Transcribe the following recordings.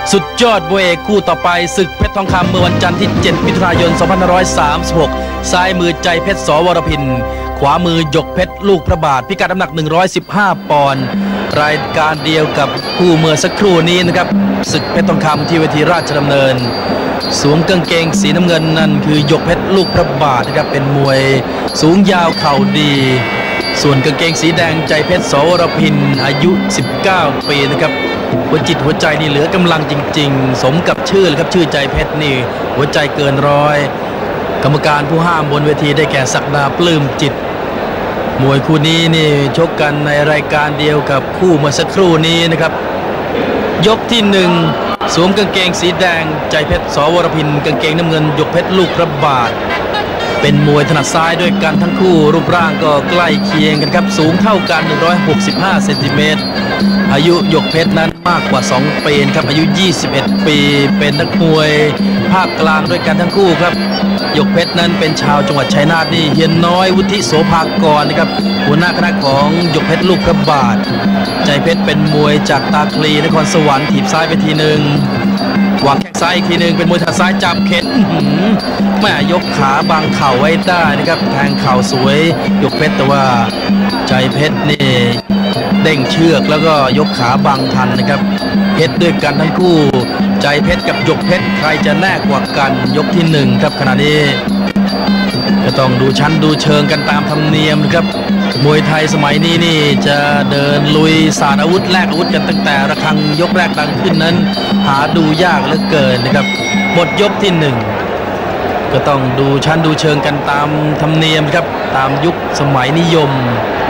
สุดยอดมวยเอกคู่ต่อไปศึกเพชรทองคำเมื่อวันจันทร์ที่ 7 มิถุนายน 2536 ซ้ายมือใจเพชร สวรพินขวามือหยกเพชรลูกพระบาทพิกัดน้ำหนัก 115 ปอนด์รายการเดียวกับคู่เมื่อสักครู่นี้นะครับศึกเพชรทองคำที่เวทีราชดำเนินสวมกางเกงสีน้ำเงินนั่นคือหยกเพชรลูกพระบาทนะครับเป็นมวยสูงยาวเข่าดีส่วนกางเกงสีแดงใจเพชร สวรพินอายุ 19 ปีนะครับหัวจิตหัวใจนี่เหลือกำลังจริงๆสมกับชื่อเลยครับชื่อใจเพชรนี่หัวใจเกินร้อยกรรมการผู้ห้ามบนเวทีได้แก่ศักดาปลื้มจิตมวยคู่นี้นี่ชกกันในรายการเดียวกับคู่เมื่อสักครู่นี้นะครับยกที่1สวมกางเกงสีแดงใจเพชร สวรพินกางเกงน้ำเงินหยกเพชรลูกพระบาทเป็นมวยถนัดซ้ายด้วยกันทั้งคู่รูปร่างก็ใกล้เคียงกันครับสูงเท่ากัน165 เซนติเมตรอายุหยกเพชรนั้นมากกว่า2 ปีครับอายุ21 ปีเป็นนักมวยภาคกลางด้วยกันทั้งคู่ครับหยกเพชรนั้นเป็นชาวจังหวัดชัยนาทนี่เฮียนน้อยวุฒิโสภากรนะครับหัวหน้าคณะของหยกเพชรลูกพระบาทใจเพชรเป็นมวยจากตาคลีนครสวรรค์ถีบซ้ายไปทีหนึ่งวางแข้งซ้ายอีกทีหนึ่งเป็นมวยถนัดซ้ายจับเข็นแม่ยกขาบังเข่าไว้ได้นะครับแทงเข่าสวยหยกเพชรแต่ว่าใจเพชรนี่เด้งเชือกแล้วก็ยกขาบังทันนะครับเพชรด้วยกันทั้งคู่ใจเพชรกับหยกเพชรใครจะแน่กว่ากันยกที่1ครับขณะนี้ก็ต้องดูชั้นดูเชิงกันตามธรรมเนียมนะครับมวยไทยสมัยนี้นี่จะเดินลุยสาดอาวุธแลกอาวุธกันตั้งแต่ระฆังยกแรกดังขึ้นนั้นหาดูยากเหลือเกินนะครับหมดยกที่1ก็ต้องดูชั้นดูเชิงกันตามธรรมเนียมครับตามยุคสมัยนิยม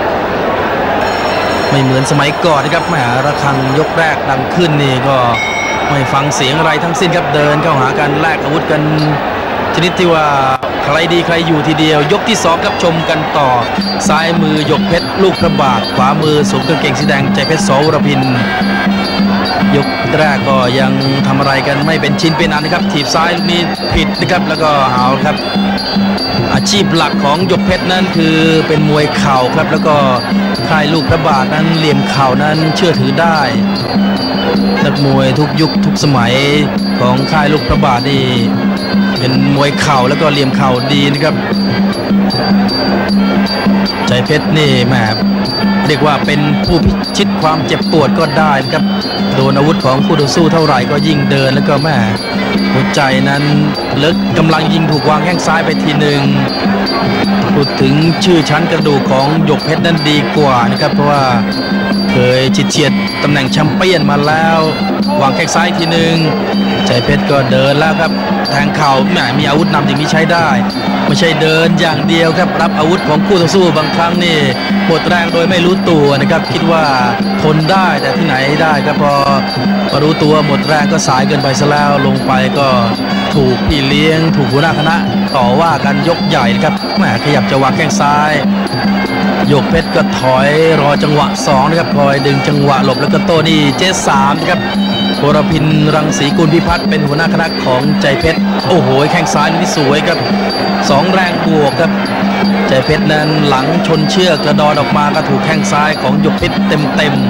ไม่เหมือนสมัยก่อนนะครับแหมระฆังยกแรกดังขึ้นนี่ก็ไม่ฟังเสียงอะไรทั้งสิ้นครับเดินเข้าหากันแลกอาวุธกันชนิดที่ว่าใครดีใครอยู่ทีเดียวยกที่2ครับชมกันต่อซ้ายมือหยกเพชรลูกพระบาทขวามือสวมกางเกงสีแดงใจเพชร สวรพินยกแรกก็ยังทำอะไรกันไม่เป็นชิ้นเป็นอันนะครับถีบซ้ายลูกนี้ผิดนะครับแล้วก็เอาครับอาชีพหลักของหยกเพชรนั้นคือเป็นมวยเข่าครับแล้วก็ค่ายลูกพระบาทนั้นเหลี่ยมเข่านั้นเชื่อถือได้นักมวยทุกยุคทุกสมัยของค่ายลูกพระบาทนี่เป็นมวยเข่าแล้วก็เหลี่ยมเข่าดีนะครับใจเพชรนี่แหมเรียกว่าเป็นผู้พิชิตความเจ็บปวดก็ได้นะครับโดนอาวุธของคู่ต่อสู้เท่าไหร่ก็ยิ่งเดินแล้วก็แหมหัวใจนั้นเลิกกำลังยิงถูกวางแข้งซ้ายไปทีหนึ่งพูดถึงชื่อชั้นกระดูกของหยกเพชรนั้นดีกว่านะครับเพราะว่าเคยเฉียดตำแหน่งแชมเปี้ยนมาแล้ววางแข้งซ้ายทีหนึ่งใจเพชรก็เดินแล้วครับแทงเข่าแหมมีอาวุธนำอย่างนี้ใช้ได้ไม่ใช่เดินอย่างเดียวครับรับอาวุธของคู่ต่อสู้บางครั้งนี่หมดแรงโดยไม่รู้ตัวนะครับคิดว่าทนได้แต่ที่ไหนได้ครับพอรู้ตัวหมดแรงก็สายเกินไปซะแล้วลงไปก็ถูกพี่เลี้ยงถูกหัวหน้าคณะต่อว่ากันยกใหญ่นะครับแหมขยับจะวางแข้งซ้ายหยกเพชรก็ถอยรอจังหวะ2นะครับคอยดึงจังหวะหลบแล้วก็โต้นี่เจ3นะครับโพรพินรังสีกุลพิพัฒน์เป็นหัวหน้าคณะของใจเพชรโอ้โหแข้งซ้ายนี่สวยครับ2แรงบวกครับใจเพชรนั้นหลังชนเชือกกระดอนออกมาก็ถูกแข้งซ้ายของหยกเพชรเต็ม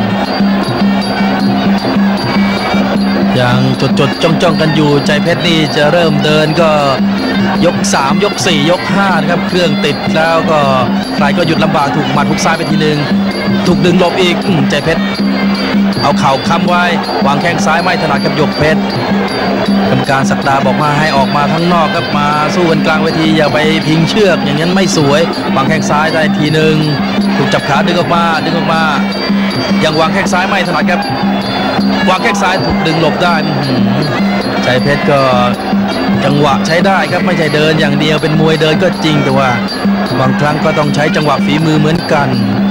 อย่างจดจ้องกันอยู่ใจเพชรนี่จะเริ่มเดินก็ยก3ยก4ยก5นะครับเครื่องติดแล้วก็ใครก็หยุดลำบากถูกหมัดทุกซ้ายไปทีนึงถูกดึงหลบอีกใจเพชรเอาเข่าค้ำไว้วางแข้งซ้ายไม่ถนัดกับหยกเพชรกรรมการศักดาบอกมาให้ออกมาข้างนอกครับมาสู้กันกลางเวทีอย่าไปพิงเชือกอย่างนั้นไม่สวยวางแข้งซ้ายได้ทีนึงถูกจับขาดึงออกมายังวางแข้งซ้ายไม่ถนัดครับวางแข้งซ้ายถูกดึงหลบได้ใจเพชรก็จังหวะใช้ได้ครับไม่ใช่เดินอย่างเดียวเป็นมวยเดินก็จริงแต่ว่าบางครั้งก็ต้องใช้จังหวะฝีมือเหมือนกัน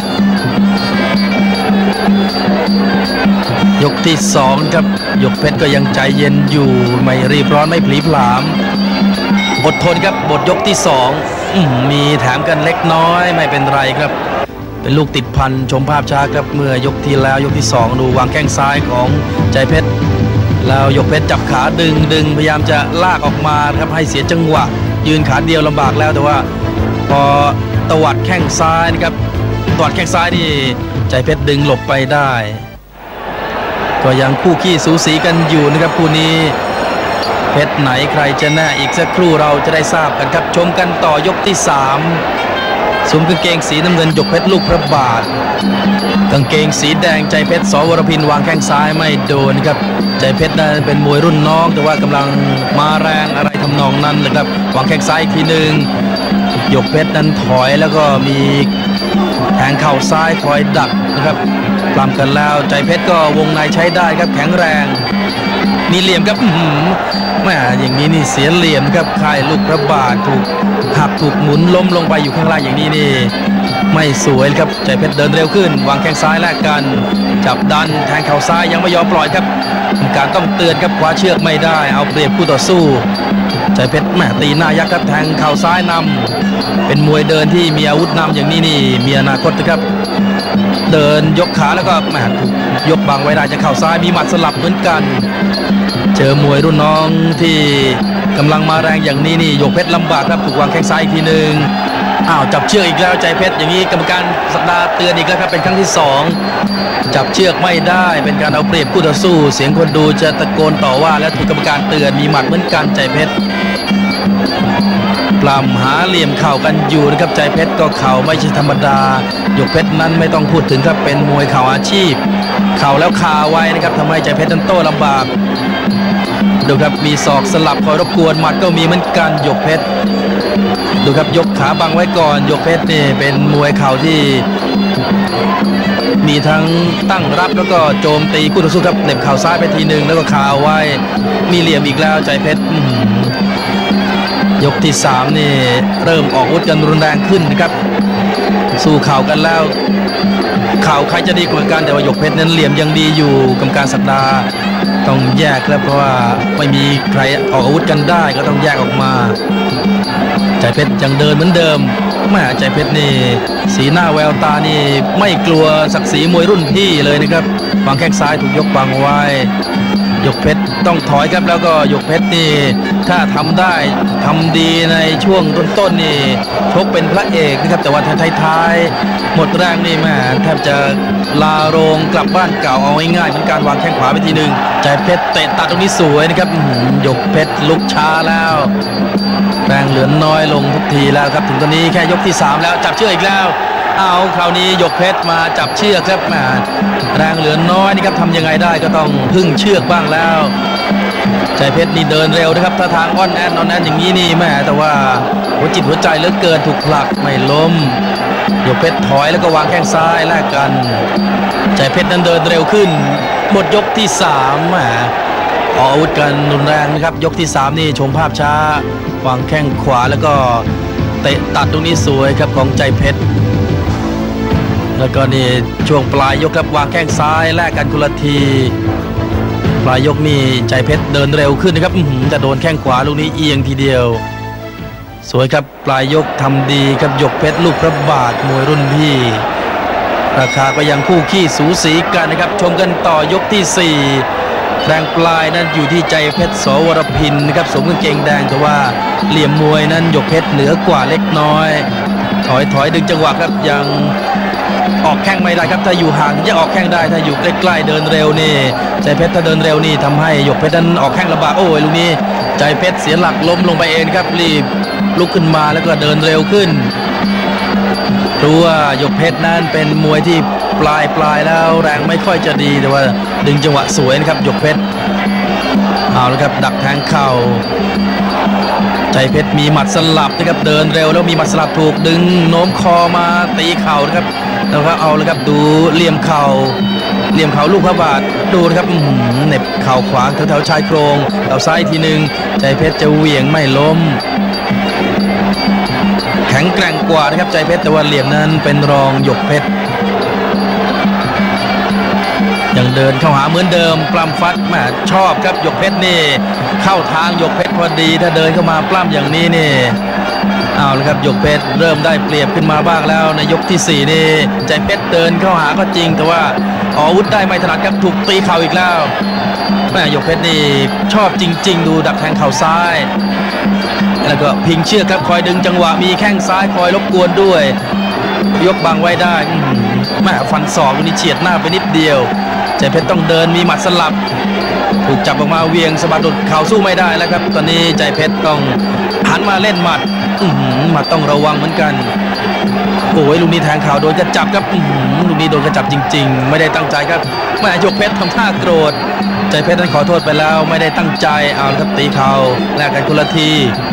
ยกที่2ครับหยกเพชรก็ยังใจเย็นอยู่ไม่รีบร้อนไม่ผลีผลามอดทนครับบทยกที่2มีแถมกันเล็กน้อยไม่เป็นไรครับเป็นลูกติดพันชมภาพช้าครับเมื่อยกที่แล้วยกที่2ดูวางแข้งซ้ายของใจเพชรแล้วหยกเพชรจับขาดึงพยายามจะลากออกมาครับให้เสียจังหวะยืนขาเดียวลำบากแล้วแต่ว่าพอตวัดแข้งซ้ายนะครับตวัดแข้งซ้ายนี่ใจเพชรดึงหลบไปได้ก็ยังคู่ขี้สูสีกันอยู่นะครับคู่นี้เพชรไหนใครจะแน่อีกสักครู่เราจะได้ทราบกันครับชมกันต่อยกที่3สวมกางเกงสีน้ำเงินยกเพชรลูกพระบาทกางเกงสีแดงใจเพชรสวรพินวางแข้งซ้ายไม่โดนครับใจเพชรนั้นเป็นมวยรุ่นน้องแต่ว่ากำลังมาแรงอะไรทำนองนั้นเลยครับวางแข้งซ้ายอีกทีหนึ่งยกเพชรนั้นถอยแล้วก็มีแทงเข่าซ้ายคอยดักนะครับปล้ำกันแล้วใจเพชรก็วงในใช้ได้ครับแข็งแรงมีเหลี่ยมครับแม่อย่างนี้นี่เสียเหลี่ยมครับค่ายลูกพระบาทถูกหักถูกหมุนล้มลงไปอยู่ข้างล่างอย่างนี้นี่ไม่สวยครับใจเพชรเดินเร็วขึ้นวางแข้งซ้ายแลกกันจับดันแทงเข่าซ้ายยังไม่ยอมปล่อยครับการต้องเตือนครับคว้าเชือกไม่ได้เอาเปรียบคู่ต่อสู้ใจเพชรแม่ตีหน้ายักษ์ครับแทงเข่าซ้ายนำเป็นมวยเดินที่มีอาวุธนำอย่างนี้นี่มีอนาคตนะครับเดินยกขาแล้วก็แม่ถูกยกบังไว้ได้จะเข่าซ้ายมีหมัดสลับเหมือนกันเจอมวยรุ่นน้องที่กำลังมาแรงอย่างนี้นี่ยกเพชรลำบากครับถูกวางแข้งซ้ายอีกทีหนึ่งจับเชือกอีกแล้วใจเพชรอย่างนี้กรรมการสัปดาห์เตือนอีกแล้วครับเป็นครั้งที่2จับเชือกไม่ได้เป็นการเอาเปรียบคู่ต่อสู้เสียงคนดูจะตะโกนต่อว่าและถูกกรรมการเตือนมีหมัดเหมือนกันใจเพชรปล้ำหาเหลี่ยมเข่ากันอยู่นะครับใจเพชรก็เข่าไม่ใช่ธรรมดายกเพชรนั้นไม่ต้องพูดถึงครับเป็นมวยเข่าอาชีพเข่าแล้วคาไว้นะครับทำให้ใจเพชรนั้นโต้ลำบากดูครับมีศอกสลับคอยรบกวนหมัดก็มีเหมือนกันยกเพชรดูครับยกขาบังไว้ก่อนยกเพชรนี่เป็นมวยเข่าที่มีทั้งตั้งรับแล้วก็โจมตีคู่ต่อสู้ครับเหน็บเข่าซ้ายไปทีหนึ่งแล้วก็คาไว้มีเหลี่ยมอีกแล้วใจเพชรยกที่3นี่เริ่มออกอาวุธกันรุนแรงขึ้นนะครับสู้เข่ากันแล้วเข่าใครจะดีกว่ากันแต่ว่ายกเพชรนั้นเหลี่ยมยังดีอยู่กรรมการสัปดาห์ต้องแยกแล้วเพราะว่าไม่มีใครออกอาวุธกันได้ก็ต้องแยกออกมาใจเพชรยังเดินเหมือนเดิมแม่ใจเพชรนี่สีหน้าแววตานี่ไม่กลัวศักดิ์ศรีมวยรุ่นพี่เลยนะครับวางแข้งซ้ายถูกยกบังไว้ยกเพชรต้องถอยครับแล้วก็ยกเพชรนี่ถ้าทำได้ทำดีในช่วงต้นๆนี่ชกเป็นพระเอกนะครับแต่ว่าท้ายๆหมดแรงนี่แม่แทบจะลาโรงกลับบ้านเก่าเอาง่ายๆเหมือนการวางแข้งขวาไปทีหนึ่งใจเพชรเตะตัดตรงนี้สวยนะครับยกเพชรลุกช้าแล้วแรงเหลือน้อยลงทุกทีแล้วครับถึงตอนนี้แค่ยกที่3แล้วจับเชือกอีกแล้วคราวนี้ยกเพชรมาจับเชือกครับแรงเหลือน้อยนี่ครับทำยังไงได้ก็ต้องพึ่งเชือกบ้างแล้วใจเพชรนี่เดินเร็วนะครับถ้าทางอ่อนแอนอย่างนี้นี่แม่แต่ว่าหัวจิตหัวใจเหลือเกินถูกผลักไม่ล้มยกเพชรถอยแล้วก็วางแข้งซ้ายแลกกันใจเพชรนั้นเดินเร็วขึ้นหมดยกที่3ออกอาวุธกันรุนแรงนะครับยกที่3นี่ชมภาพช้าวางแข้งขวาแล้วก็เตะตัดตรงนี้สวยครับของใจเพชรแล้วก็นี่ช่วงปลายยกครับวางแข้งซ้ายแลกกันคนละทีปลายยกนี่ใจเพชรเดินเร็วขึ้นนะครับจะโดนแข้งขวาลูกนี้เอียงทีเดียวสวยครับปลายยกทำดีครับยกเพชรลูกพระบาทมวยรุ่นพี่ราคาก็ยังคู่ขี้สูสีกันนะครับชมกันต่อยกที่4แรงปลายนั้นอยู่ที่ใจเพชรสวรพินนะครับสวมกางเกงแดงแต่ว่าเหลี่ยมมวยนั้นยกเพชรเหนือกว่าเล็กน้อยถอยดึงจังหวะครับยังออกแข้งไม่ได้ครับถ้าอยู่ห่างยังออกแข้งได้ถ้าอยู่ใกล้ๆเดินเร็วนี่ใจเพชรถ้าเดินเร็วนี่ทำให้ยกเพชรนั้นออกแข้งลำบากโอ้ยลูกนี้ใจเพชรเสียหลักล้มลงไปเองครับรีบลุกขึ้นมาแล้วก็เดินเร็วขึ้นรู้ว่ายกเพชรนั้นเป็นมวยที่ปลายแล้วแรงไม่ค่อยจะดีแต่ว่าดึงจังหวะสวยนะครับยกเพชรเอาละครับดักแทงเข่าใจเพชรมีหมัดสลับนะครับเดินเร็วแล้วมีหมัดสลับถูกดึงโน้มคอมาตีเข่านะครับแล้วก็เอาเลยครับดูเหลี่ยมเข่าลูกพระบาทดูนะครับเหน็บเข่าขวางแถวชายโครงเอาซ้ายทีหนึ่งใจเพชรจะเหวี่ยงไม่ล้มแข็งแกร่งกว่านะครับใจเพชรแต่ว่าเหลี่ยมนั้นเป็นรองยกเพชรยังเดินเข้าหาเหมือนเดิมปล้ำฟัดแม่ชอบครับยกเพชรนี่เข้าทางยกเพชรพอดีถ้าเดินเข้ามาปล้ำอย่างนี้นี่เอาละครับยกเพชรเริ่มได้เปรียบขึ้นมาบ้างแล้วในยกที่4นี่ใจเพชรเดินเข้าหาก็จริงแต่ว่าอาวุธได้ไม่ถนัดครับถูกตีเข่าอีกแล้วแม่ยกเพชรนี่ชอบจริงๆดูดักแทงเข่าซ้ายแล้วก็พิงเชือกครับคอยดึงจังหวะมีแข้งซ้ายคอยรบกวนด้วยยกบังไว้ได้แม่ฟันศอกนี่เฉียดหน้าไปนิดเดียวใจเพชรต้องเดินมีหมัดสลับถูกจับออกมาเวียงสะบัดหลุดเข่าสู้ไม่ได้แล้วครับตอนนี้ใจเพชรต้องหันมาเล่นหมัดหมัดต้องระวังเหมือนกันโอ้ยลูกนี้แทงเข่าโดนกระจับครับลูกนี้โดนกระจับจริงๆไม่ได้ตั้งใจครับแม่ยกเพชรทำท่าโกรธใจเพชรนั้นขอโทษไปแล้วไม่ได้ตั้งใจเอาครับตีเข่าแลกกันคนละที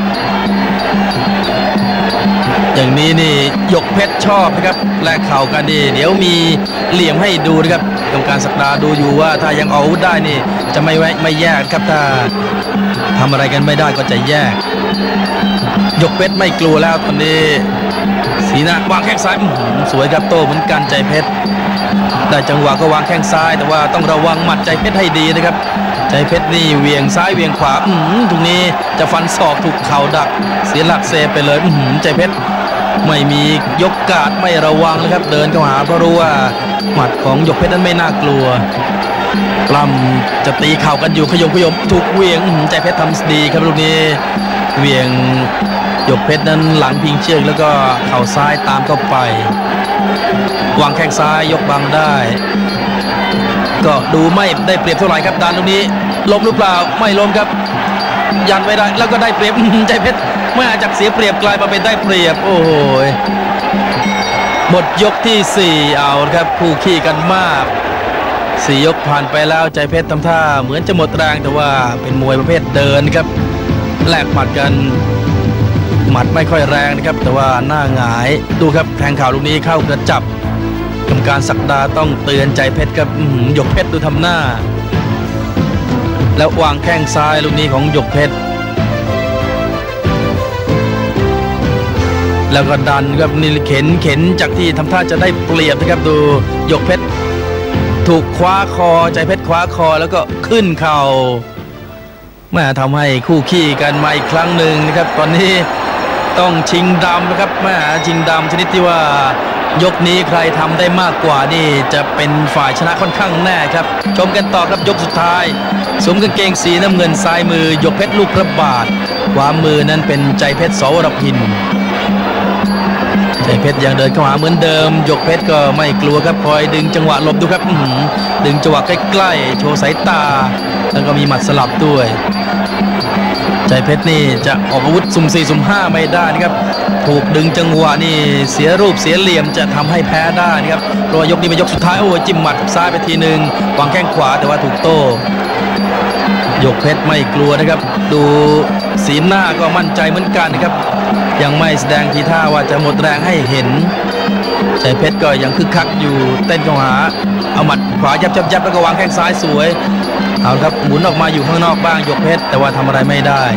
อย่างนี้นี่ยกเพชรชอบนะครับแลกเข่ากันดีเดี๋ยวมีเหลี่ยมให้ดูนะครับกรรมการศักดาดูอยู่ว่าถ้ายังเอาอาวุธได้นี่จะไม่แยกครับถ้าทำอะไรกันไม่ได้ก็จะแยกยกเพชรไม่กลัวแล้วตอนนี้สีหน้าวางแข้งซ้ายสวยครับโตเหมือนกันใจเพชรได้จังหวะก็วางแข้งซ้ายแต่ว่าต้องระวังหมัดใจเพชรให้ดีนะครับใจเพชรนี่เวียงซ้ายเวียงขวาตรงนี้จะฟันศอกถูกเข่าดักเสียหลักเซไปเลยใจเพชรไม่มียกกาดไม่ระวังนะครับเดินเข้าหาเพราะรู้ว่าหมัดของยกเพชรนั้นไม่น่ากลัวปล้ำจะตีเข่ากันอยู่ขยมถูกเวียงใจเพชรทำดีครับลูกนี้เวียงยกเพชรนั้นหลังพิงเชือกแล้วก็เข่าซ้ายตามเข้าไปวางแข้งซ้ายยกบังได้ก็ดูไม่ได้เปรียบเท่าไหร่ครับดานลูกนี้ล้มหรือเปล่าไม่ล้มครับยันไว้ได้แล้วก็ได้เปรียบใจเพชรเมื่อจากเสียเปรียบกลายมาเป็นได้เปรียบโอ้โหหมดยกที่4เอาครับคู่ขี้กันมาก4ยกผ่านไปแล้วใจเพชรทำท่าเหมือนจะหมดแรงแต่ว่าเป็นมวยประเภทเดินครับแลกหมัดกันหมัดไม่ค่อยแรงนะครับแต่ว่าหน้าหงายดูครับแทงเข่าลูกนี้เข้ากระจับกรรมการศักดาต้องเตือนใจเพชรครับยกเพชรดูทำหน้าแล้ววางแข้งซ้ายลูกนี้ของยกเพชรแล้วก็ดันครับนี่เข็นจากที่ทำท่าจะได้เปรียบนะครับดูยกเพชรถูกคว้าคอใจเพชรคว้าคอแล้วก็ขึ้นเข่าแม่ทำให้คู่ขี้กันมาอีกครั้งหนึ่งนะครับตอนนี้ต้องชิงดำนะครับแม่ชิงดำชนิดที่ว่ายกนี้ใครทำได้มากกว่านี่จะเป็นฝ่ายชนะค่อนข้างแน่ครับชมกันต่อครับยกสุดท้ายสวมกางเกงสีน้ำเงินซ้ายมือยกเพชรลูกพระบาทขวามือนั้นเป็นใจเพชร สวรพินใจเพชรยังเดินเข้าหาเหมือนเดิมยกเพชรก็ไม่กลัวครับคอยดึงจังหวะหลบดูครับดึงจังหวะใกล้ๆโชว์สายตาแล้วก็มีหมัดสลับด้วยใจเพชรนี่จะออกอาวุธสุ่ม4สุ่ม5ไม่ได้นะครับถูกดึงจังหวะนี่เสียรูปเสียเหลี่ยมจะทำให้แพ้ได้นะครับเพราะยกนี้เป็นยกสุดท้ายโอ้จิ้มหมัดซ้ายไปทีหนึ่งวางแข้งขวาแต่ว่าถูกโต้ยกเพชรไม่กลัวนะครับดูสีหน้าก็มั่นใจเหมือนกันนะครับยังไม่แสดงทีท่าว่าจะหมดแรงให้เห็นใจเพชรก็ยังคึกคักอยู่เต้นเข้าหาเอาหมัดขวายับแล้วก็วางแข้งซ้ายสวยเอาครับหมุนออกมาอยู่ข้างนอกบ้างยกเพชรแต่ว่าทำอะไรไม่ได้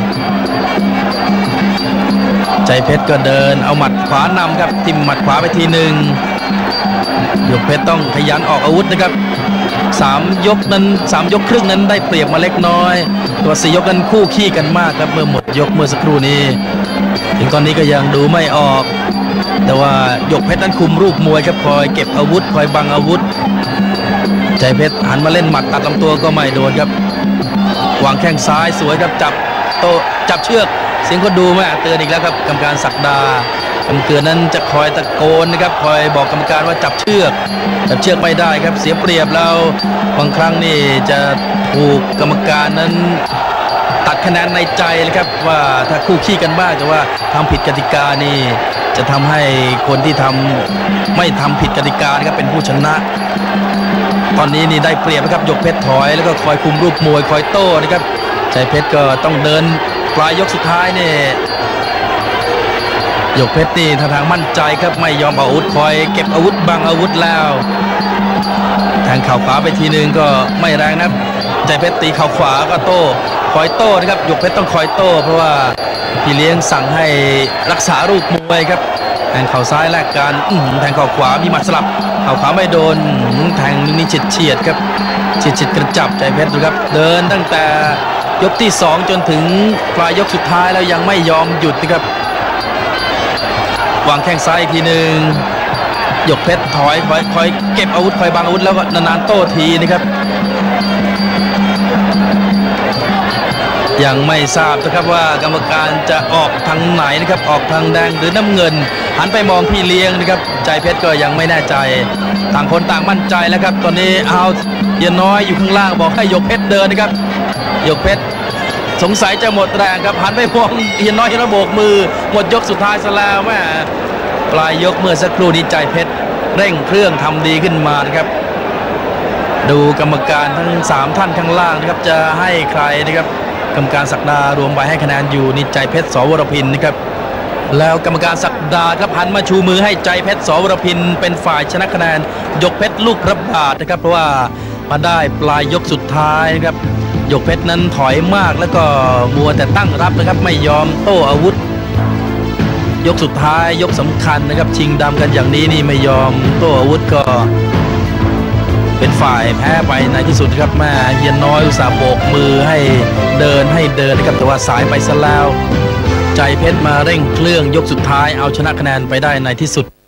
ใจเพชรก็เดินเอาหมัดขวานำครับทิ่มหมัดขวาไปทีหนึ่งยกเพชรต้องขยันออกอาวุธนะครับ3ยกครึ่งนั้นได้เปรียบมาเล็กน้อยตัว4ยกนั้นคู่ขี้กันมากครับเมื่อหมดยกเมื่อสักครู่นี้ถึงตอนนี้ก็ยังดูไม่ออกแต่ว่ายกเพชรนั้นคุมรูปมวยครับคอยเก็บอาวุธคอยบังอาวุธใจเพชรหันมาเล่นหมัดตัดลำตัวก็ไม่โดนครับวางแข้งซ้ายสวยครับจับเชือกเสียงคนดูแม่เตือนอีกแล้วครับกรรมการศักดากรรมการนั้นจะคอยตะโกนนะครับคอยบอกกรรมการว่าจับเชือกไม่ได้ครับเสียเปรียบแล้วบางครั้งนี่จะถูกกรรมการนั้นตัดคะแนนในใจเลยครับว่าถ้าคู่ขี้กันบ้างแต่ว่าทำผิดกติกานี่จะทำให้คนที่ไม่ทำผิดกติกานะครับเป็นผู้ชนะตอนนี้นี่ได้เปรียบนะครับยกเพชรถอยแล้วก็คอยคุมรูปมวยคอยโต้นะครับใจเพชรก็ต้องเดินปลายยกสุดท้ายนี่ยกเพชรนี่ท่าทางมั่นใจครับไม่ยอมเอาอาวุธคอยเก็บอาวุธบังอาวุธแล้วแทงเข่าขวาไปทีนึงก็ไม่แรงนะใจเพชรตีเข่าขวาก็โต้คอยโต้นะครับยกเพชรต้องคอยโต้เพราะว่าพี่เลี้ยงสั่งให้รักษารูปมวยครับแทงเข่าซ้ายแลกกันแทงเข่าขวามีหมัดสลับเข่าขวาไม่โดนแทงนี้เฉียดครับเฉียดกระจับใจเพชรดูครับเดินตั้งแต่ยกที่2จนถึงปลายยกสุดท้ายแล้วยังไม่ยอมหยุดนะครับวางแข้งซ้ายอีกทีหนึ่งยกเพชรถอยคอยเก็บอาวุธคอยบังอาวุธแล้วก็นานๆโต้ทีนะครับยังไม่ทราบนะครับว่ากรรมการจะออกทางไหนนะครับออกทางแดงหรือน้ำเงินหันไปมองพี่เลี้ยงนะครับใจเพชรก็ยังไม่แน่ใจต่างคนต่างมั่นใจแล้วครับตอนนี้เอาเฮียน้อยอยู่ข้างล่างบอกให้หยกเพชรเดินนะครับหยกเพชรสงสัยจะหมดแรงครับหันไปมองเฮียน้อยโบกมือหมดยกสุดท้ายซะแล้วแม่ปลายยกเมื่อสักครู่นี้ใจเพชรเร่งเครื่องทำดีขึ้นมานะครับดูกรรมการทั้ง3ท่านข้างล่างนะครับจะให้ใครนะครับกรรมการศักดารวมไปให้คะแนนอยู่นี่ใจเพชร สวรพินนะครับแล้วกรรมการศักดาครับหันมาชูมือให้ใจเพชร สวรพินเป็นฝ่ายชนะคะแนนหยกเพชรลูกพระบาทนะครับเพราะว่ามาได้ปลายยกสุดท้ายนะครับหยกเพชรนั้นถอยมากแล้วก็มัวแต่ตั้งรับนะครับไม่ยอมโต้อาวุธยกสุดท้ายยกสำคัญนะครับชิงดำกันอย่างนี้นี่ไม่ยอมโต้อาวุธก็เป็นฝ่ายแพ้ไปในที่สุดครับแม่เฮียน้อยอุตส่าห์โบกมือให้เดินนะครับแต่ว่าสายไปซะแล้วใจเพชรมาเร่งเครื่องยกสุดท้ายเอาชนะคะแนนไปได้ในที่สุด